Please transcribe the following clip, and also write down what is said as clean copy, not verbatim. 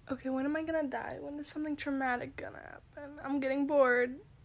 Okay, when am I gonna die? When is something traumatic gonna happen? I'm getting bored.